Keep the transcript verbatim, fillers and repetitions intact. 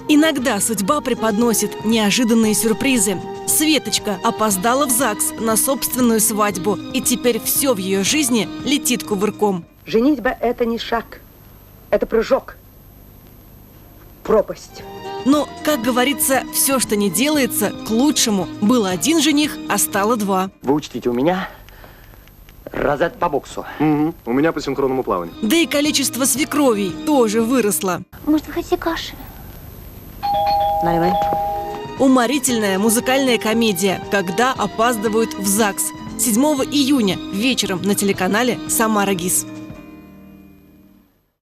Иногда судьба преподносит неожиданные сюрпризы. Светочка опоздала в ЗАГС на собственную свадьбу, и теперь все в ее жизни летит кувырком. Женитьба – это не шаг, это прыжок, пропасть. Но, как говорится, все, что не делается, к лучшему. Был один жених, а стало два. Вы учтите, у меня розет по боксу. Угу. У меня по синхронному плаванию. Да и количество свекровей тоже выросло. Может, вы хотите каши? Наливай. Уморительная музыкальная комедия «Когда опаздывают в ЗАГС». седьмого июня вечером на телеканале «Самара ГИС».